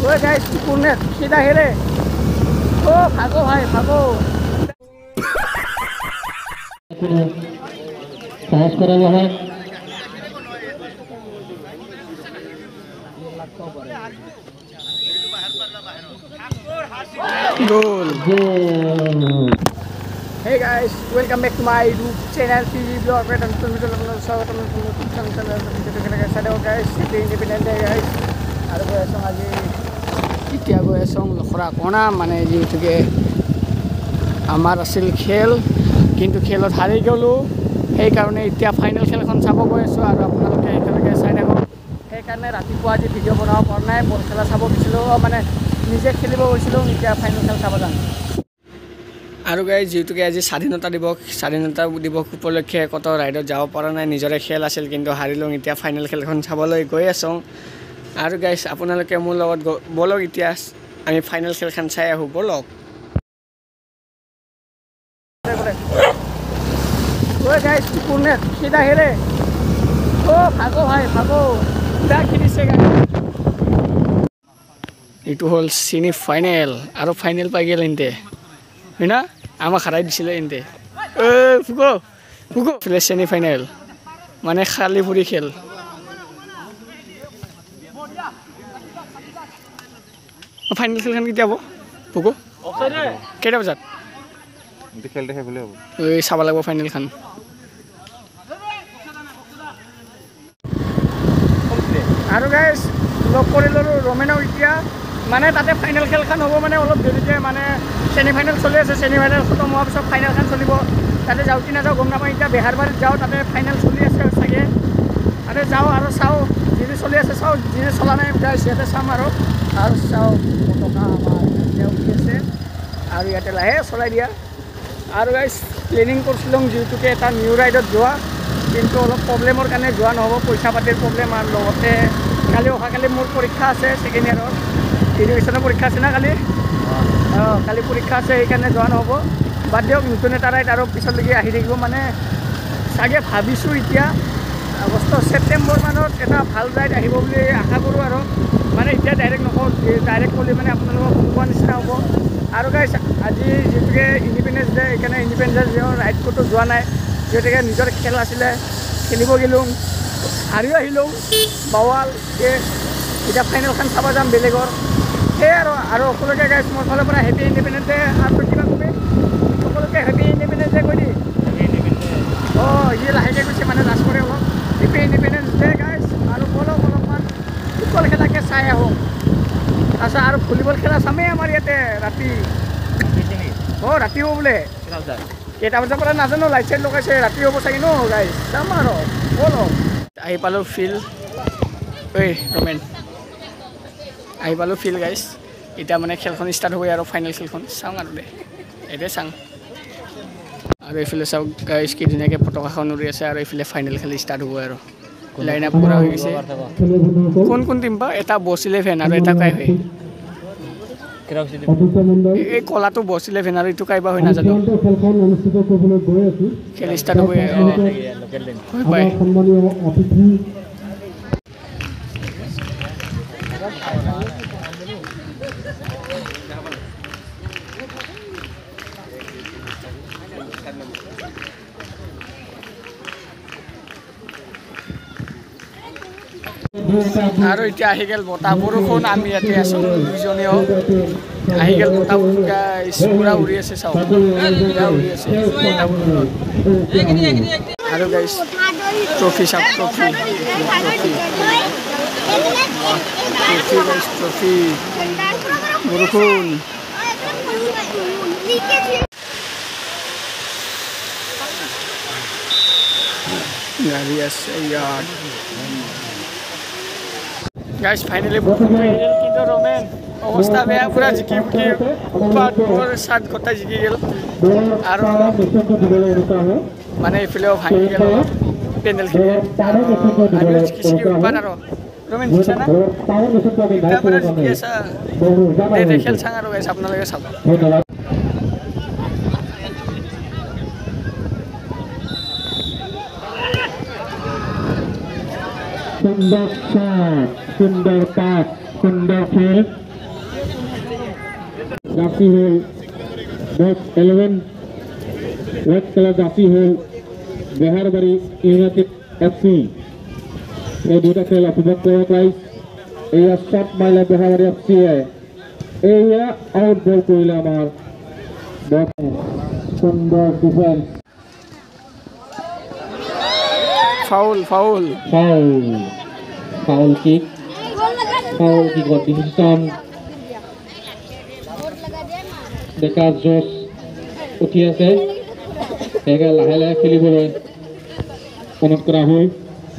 ओए गाइस कुकुर ने सीधा हेरे ओ भागो भाई भागो साहस करा हुआ है goal. Hey guys, welcome back to my YouTube channel TV Vlog. Welcome to my channel. Guys, today independent day guys. Aru go asong aji itia go asong lokhra kona mane jitu ke amar asil khel kintu khelot hari gelu ei karone itia final khel khon sabo go aso aru apnaloke ekalage sai thako ei karone rati po aji video banao par nai bol khela sabo bisilo mane নিজে খেলিব গৈছিলো এতিয়া final খেল চাব যাম আৰু guys যেহেতুকে আজি স্বাধীনতা দিৱস উপলক্ষে কত ৰাইডত যাব পৰা নাই নিজৰে খেল আছিল কিন্তু হাৰিলোঁ এতিয়া ফাইনাল খেলখন চাবলৈ গৈ আছোঁ আৰু গাইজ আপোনালোকে মোৰ লগত বলক এতিয়া আমি ফাইনাল খেলখন চাই আহোঁ বলক ওই গাইজ কোনে সিধা হেৰে ও ভাগো ভাই ভাগো দা খেলিছে guys itu hol sini final aro final pa gel inte hina ama kharai disile inte fugo file semi final mane khali puri khel final khel khan ki diabo fugo keta bajat inte khel dekhe bole hobo oi saba lagbo final khan aro guys log korilor romeno itia মানে তাতে final খেলখন হ'ব মানে অলপ দেৰিকে মানে semi final চলি আছে সেমি ফাইনাল খতম হোৱাৰ পিছত ফাইনালখন চলিব তাতে যাওঁ কি নাযাওঁ গম নাপাওঁ এতিয়া বেহাৰবাৰীত যাওঁ তাতে ফাইনাল চলি আছে চাগে তাতে যাওঁ আৰু চাওঁ যি চলি আছে চাওঁ যি চলা নাই গাইছ ইয়াতে চাম আৰু চাওঁ পতকা আমাৰ এতিয়া উঠি আছে আৰু ইয়াতে লাহে চলাই দিয়া আৰু গাইছ প্লেনিং কৰিছিলোঁ যিহেতুকে এটা নিউ ৰাইডত যোৱা কিন্তু অলপ প্ৰব্লেমৰ কাৰণে যোৱা নহ'ব পইচা পাতিৰ প্ৰব্লেম আৰু লগতে কালি অহাকালি মোৰ পৰীক্ষা আছে ছেকেণ্ড ইয়াৰৰ এডুকেশ্যনৰ পৰীক্ষা আছে না কালি কালি পৰীক্ষা আছে সেইকাৰণে যোৱা নহ'ব বাদ দিয়ক নতুন এটা ৰাইড আৰু পিছলৈকে আহি থাকিব মানে চাগে ভাবিছোঁ এতিয়া আগষ্ট ছেপ্টেম্বৰ মানত এটা ভাল ৰাইড আহিব বুলি আশা কৰোঁ আৰু মানে এতিয়া ডাইৰেক্ট নকওঁ ডাইৰেক্ট ক'লে মানে আপোনালোকক কোৱা নিচিনা হ'ব আৰু গাইছ আজি যিহেতুকে ইণ্ডিপেণ্ডেঞ্চ ডে সেইকাৰণে ইণ্ডিপেণ্ডেঞ্চ ডে ৰাইড ক'তো যোৱা নাই যিহেতুকে নিজৰ খেল আছিলে খেলিব গ'লোঁ হাৰিও আহিলোঁ বাৱাল এতিয়া ফাইনেলখন চাব যাম বেলেগৰ সেই আৰু সকলোকে গাইছ মোৰ ফালৰ পৰা হেপী ইণ্ডিপেণ্ডেঞ্চ ডে আৰু কিবা কবি সকলোকে হেপী ইণ্ডিপেণ্ডেঞ্চ ডে কৈ দি অঁ ই লাহেকৈ কৈছে মানে লাজ কৰে অলপ হেপী ইণ্ডিপেণ্ডেঞ্চ ডে গাইছ আৰু বলক অলপমান ফুটবল খেলাকে চাই আহোঁ তাৰপিছত আৰু ভলীবল খেলা চামেই আমাৰ ইয়াতে ৰাতি অঁ ৰাতি হ'ব বোলে কেইটা বজাৰ পৰা নাজানো লাইট চাইট লগাইছে ৰাতি হ'ব চাগে ন গাইছ যাম আৰু বলক আহি পালোঁ ফিল্ড ঐ ৰমেন আহি পালোঁ ফিল্ড গাইছ এতিয়া মানে খেলখন ষ্টাৰ্ট হ'ব আৰু ফাইনেল খেলখন চাওঁ আৰু দে এতিয়া চাওঁ আৰু এইফালে চাওক গাইছ কি ধুনীয়াকৈ পতাকাখন উৰি আছে আৰু এইফালে ফাইনেল খেল ষ্টাৰ্ট হ'ব আৰু লাইন আপ কৰা হৈ গৈছে কোন টিম বা এটা বছ 11 আৰু এটা কাই হয় এই কলাটো বছ 11 আৰু এইটো কাইবা হয় নাজানো খেল ষ্টাৰ্ট হ'ব বাই আৰু এতিয়া আহি গ'ল বতাহ বৰষুণ আমি ইয়াতে আছোঁ দুইজনেও আহি গ'ল বতাহ পুৰা উৰি আছে চাওক উৰি আছে আৰু গাইছ ট্ৰফি চাওক ট্ৰফি বৰষুণ গাড়ী আছে ইয়াত গাইছ ফাইনেলি কিন্তু ৰমেন অৱস্থা বেয়া পুৰা জিকি চাৰ্ট গোটাই জিকি গ'ল আৰু মানে এইফালেও ভাঙি গ'ল পেণ্ডেলখিনি জিকি উৎপাত আৰু ৰমেন জিকিছে না এতিয়া পুৰা জিকি আছা খেল চাওঁ আৰু গাইছ আপোনালোকে চাব সুন্দর shot, সুন্দর pass, সুন্দর field, jersey hole box 11 red color jersey hole Beharbari United FC এই দুটা খেল উপভোগ কৰিব পাৰিছে এয়া শট মাৰিলে Beharbari FC এয়া আউট বল কৰিলে আমাৰ সুন্দৰ ডিফেন্স ফাউল কিক ডিসিশন দেখা জোস উঠি আছে একে লাহে লাহে খেলিবলৈ অনুৰোধ কৰা হয়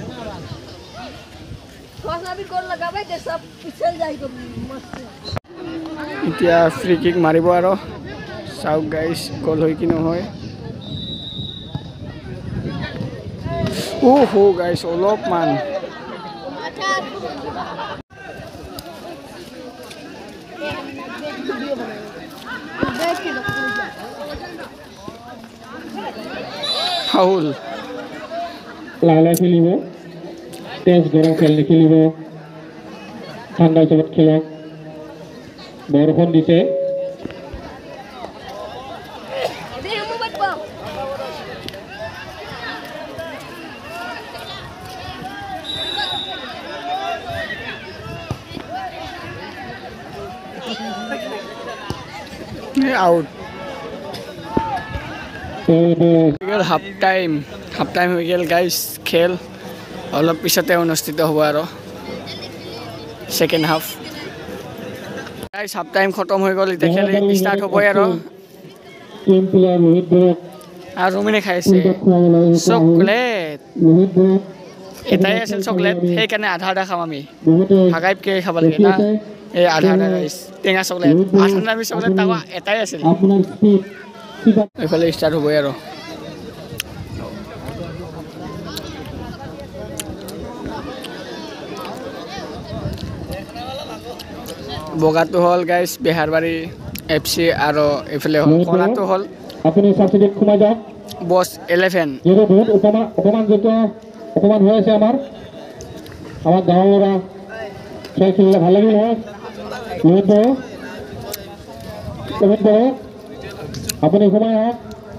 এতিয়া ফ্ৰী কিক মাৰিব আৰু চাওক গাইজ গ'ল হয় কি নহয় গাইজ অলপমান ফাউল লাহে লাহে খেলিব তেজ গৰম খেল নেখেলিব ঠাণ্ডা হিচাপত খেলক বৰষুণ দিছে আউট হাফ টাইম হৈ গ'ল গাইজ খেল অলপ পিছতে অনুষ্ঠিত হ'ব আৰু second half guys half time খতম হৈ গ'ল এতিয়া খেল ষ্টাৰ্ট হ'বই আৰু ৰুমিনে খাইছে চকলেট এটাই আছিল চকলেট সেইকাৰণে আধা খাম আমি ভাগাইকে খাব লাগে না এই আধা গাইজ টেঙা চকলেট আধা দামী চকলেট তাকো এটাই আছিল এইফালে ষ্টাৰ্ট হ'বই আৰু বগাটো হ'ল গাইজ বেহাৰবাৰী FC আৰু এইফালে কলাটো হ'ল আপুনি সাবসিডিত সোমাই যাওক বস 11 যেটো বহুত অপমান হৈ আছে আমাৰ গাঁৱৰ ল'ৰা খেল খেলিলে ভাল লাগিল হয় লোহিত আপুনি সোমাই আহক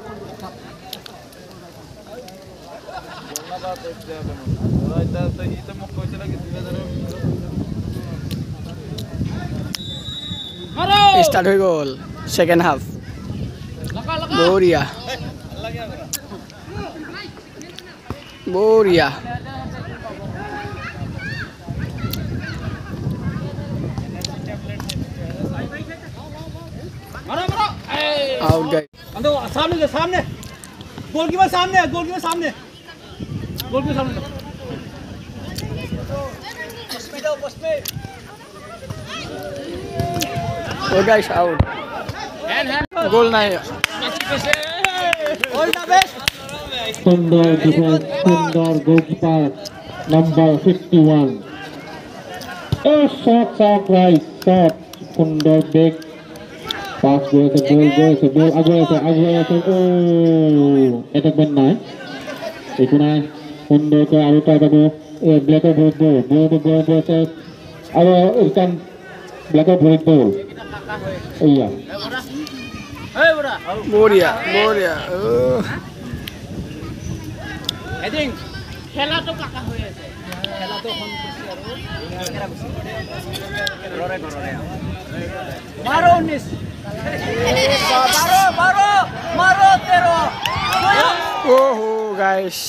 স্টার্ট হয়ে গেল সেকেন্ড হাফ বড়িয়া आउट गए सामने गोलकीपर सामने सामने हो गाइस आउट गोल नहीं सुंदर डिफेंस सुंदर goalkeeper number 51 a shot right shot सुंदर back pass goal aguay ase attack ban nai ekunai sunder ko aru ta babu blacker ball ase aru ikan blacker ball iya boria heading khela to kaka hoye ase khela to hon kusi aru rore maro 19 मारो तेरो ओहो guys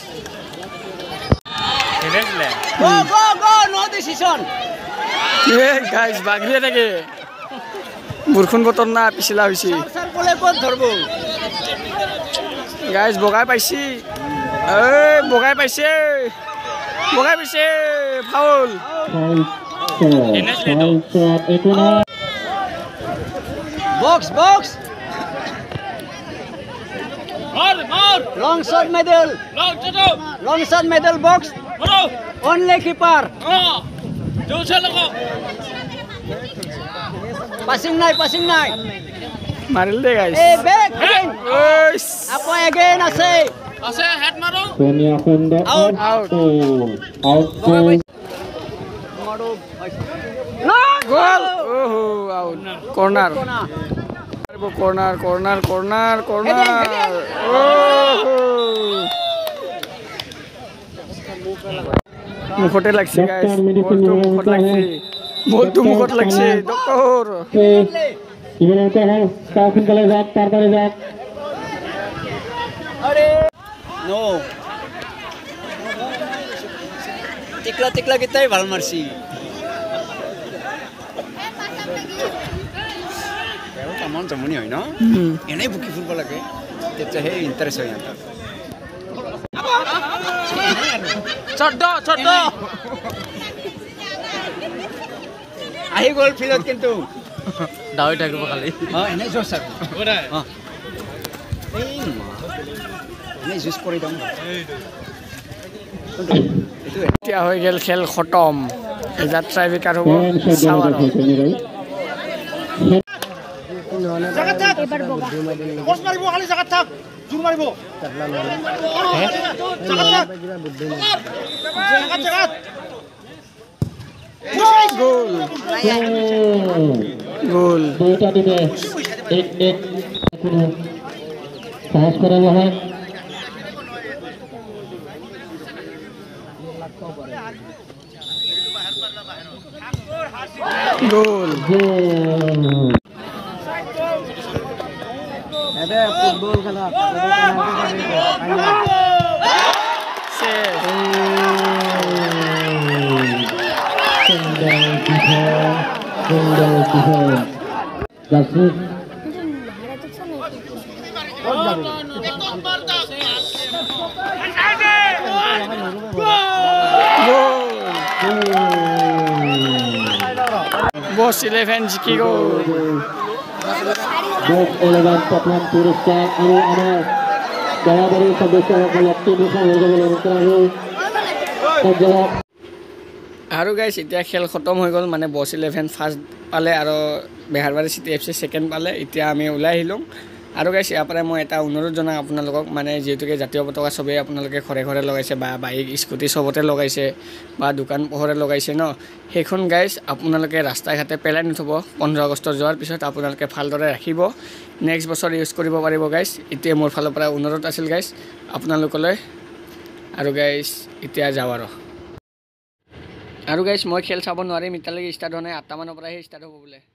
go no decision ये guys बागरिया থাকে বৰষুণ বতৰ না পিছলা হৈছে সর বলে কোন ধরবো গাইস বগাই পাইছি বগাই পাইছে foul box long shot middle box only keeper passing nai মারিল দে guys back again apo again ase head maro Sonia Honda out no goal oho out corner corner corner corner corner মুখতে লাগছে গাইছ বলটো মুখত লাগছে বলটো মুখত লাগছে ডক্টৰ সোনকালে যাওক তাৰপৰা যাওক নো টিকলা টিকলা কেইটাই ভাল মাৰছি কামত জমনি হয় ন এনেই বুকি ফুৰিব লাগে তেতিয়াহে ইণ্টাৰেষ্ট হয় সিহঁতৰ আহি গ'ল ফিল্ডত কিন্তু দাৱি থাকিব খালি এনেই জোচ আৰু এনেই জুচ কৰি দিওঁ এতিয়া হৈ গ'ল খেল খতম এতিয়া ট্ৰাইবেকাৰ হ'ব চাৱাৰ গোল দুটা দিনে এক কোনো সহজ কৰা নহয় গোল ফুটবল খেলা বস 11 জিকি গ'ল বস 11 প্ৰথম পুৰস্কাৰ আৰু আমাৰ দয়াবাৰী সদস্যসকলক তিনিখন হৈ যাবলৈ অনুৰোধ কৰা হ'ল আৰু গাইছ এতিয়া খেল খতম হৈ গ'ল মানে বস 11 ফাৰ্ষ্ট পালে আৰু বেহাৰবাৰী চিটি FC ছেকেণ্ড পালে এতিয়া আমি ওলাই আহিলোঁ আৰু গাইছ ইয়াৰ পৰাই মই এটা অনুৰোধ জনাওঁ আপোনালোকক মানে যিহেতুকে জাতীয় পতাকা চবেই আপোনালোকে ঘৰে ঘৰে লগাইছে বা বাইক স্কুটি চবতে লগাইছে বা দোকান পোহৰে লগাইছে ন সেইখন গাইছ আপোনালোকে ৰাস্তা ঘাটে পেলাই নথ'ব 15 আগষ্ট যোৱাৰ পিছত আপোনালোকে ভালদৰে ৰাখিব নেক্সট বছৰ ইউজ কৰিব পাৰিব গাইছ এতিয়া মোৰ ফালৰ পৰা অনুৰোধ আছিল গাইছ আপোনালোকলৈ আৰু গাইছ এতিয়া যাওঁ আৰু গাইছ মই খেল চাব নোৱাৰিম এতিয়ালৈকে ষ্টাৰ্ট হোৱা নাই 8টা মানৰ পৰাহে ষ্টাৰ্ট হ'ব বোলে